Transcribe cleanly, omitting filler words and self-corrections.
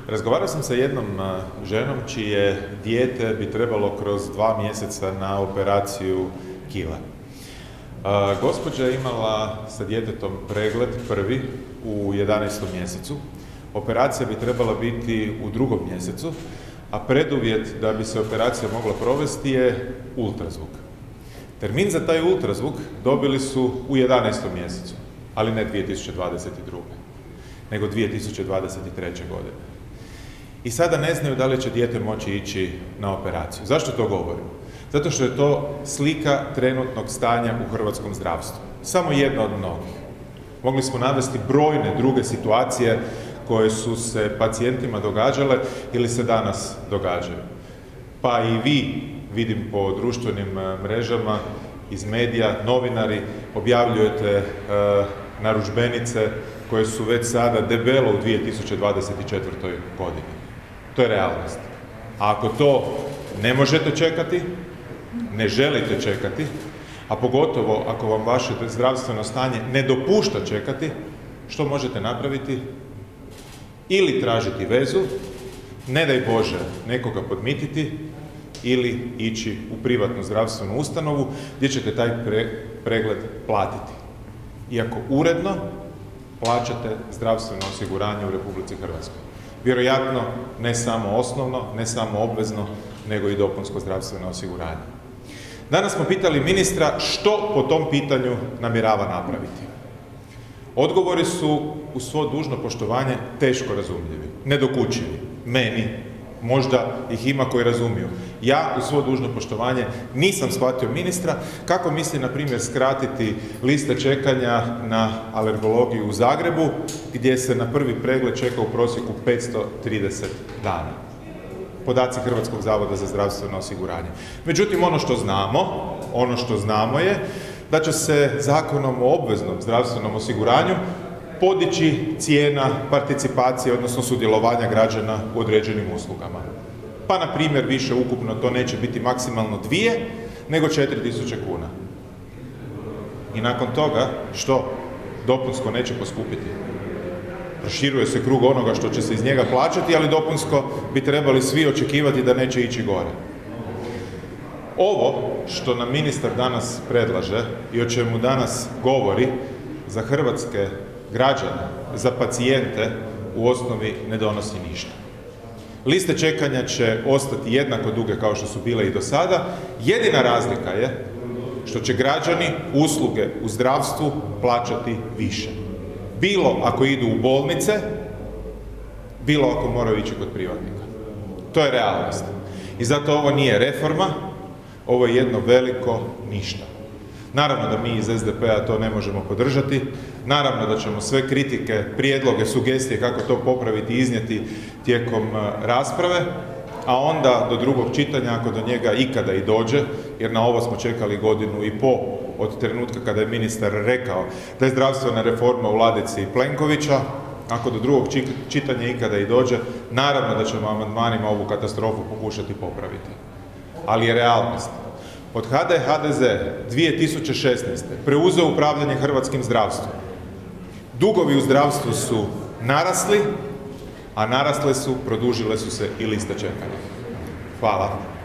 Razgovarao sam sa jednom ženom čije dijete bi trebalo kroz 2 mjeseca na operaciju kila. Gospođa je imala sa djetetom pregled prvi u 11. mjesecu. Operacija bi trebala biti u 2. mjesecu, a preduvjet da bi se operacija mogla provesti je ultrazvuk. Termin za taj ultrazvuk dobili su u 11. mjesecu, ali ne 2022. nego 2023. godine. I sada ne znaju da li će dijete moći ići na operaciju. Zašto to govorim? Zato što je to slika trenutnog stanja u hrvatskom zdravstvu. Samo jedna od mnogih. Mogli smo navesti brojne druge situacije koje su se pacijentima događale ili se danas događaju. Pa i vi, vidim po društvenim mrežama, iz medija, novinari, objavljujete narudžbenice koje su već sada debelo u 2024. godini. To je realnost. A ako to ne možete čekati, ne želite čekati, a pogotovo ako vam vaše zdravstveno stanje ne dopušta čekati, što možete napraviti? Ili tražiti vezu, ne daj Bože nekoga podmititi, ili ići u privatnu zdravstvenu ustanovu gdje ćete taj pregled platiti. Iako uredno plaćate zdravstveno osiguranje u Republici Hrvatskoj. Vjerojatno ne samo osnovno, ne samo obvezno, nego i dopunsko zdravstveno osiguranje. Danas smo pitali ministra što po tom pitanju namjerava napraviti. Odgovori su, uz svo dužno poštovanje, teško razumljivi, nedokučivi. Meni, možda ih ima koji razumiju. Ja, uz svo dužno poštovanje, nisam shvatio ministra kako misli, na primjer, skratiti liste čekanja na alergologiju u Zagrebu, gdje se na prvi pregled čeka u prosjeku 530 dana. Podaci Hrvatskog zavoda za zdravstveno osiguranje. Međutim, ono što znamo je da će se Zakonom o obveznom zdravstvenom osiguranju podići cijena participacije, odnosno sudjelovanja građana u određenim uslugama. Pa, na primjer, više ukupno to neće biti maksimalno 2, nego 4.000 kuna. I nakon toga, što? Dopunsko neće poskupiti. Proširuje se krug onoga što će se iz njega plaćati, ali dopunsko bi trebali svi očekivati da neće ići gore. Ovo što nam ministar danas predlaže i o čemu danas govori, za hrvatske građane, za pacijente, u osnovi ne donosi ništa. Liste čekanja će ostati jednako duge kao što su bile i do sada. Jedina razlika je što će građani usluge u zdravstvu plaćati više. Bilo ako idu u bolnice, bilo ako moraju ići kod privatnika. To je realnost. I zato ovo nije reforma, ovo je jedno veliko ništa. Naravno da mi iz SDP-a to ne možemo podržati, naravno da ćemo sve kritike, prijedloge, sugestije kako to popraviti i iznijeti tijekom rasprave, a onda do drugog čitanja, ako do njega ikada i dođe, jer na ovo smo čekali 1,5 godine od trenutka kada je ministar rekao da je zdravstvena reforma u ladici Plenkovića, ako do drugog čitanja ikada i dođe, naravno da ćemo amandmanima ovu katastrofu pokušati popraviti. Ali je realnost. Od kada je HDZ 2016. preuzeo upravljanje hrvatskim zdravstvom, dugovi u zdravstvu su narasli, a narasle su, produžile su se i liste čekanja. Hvala.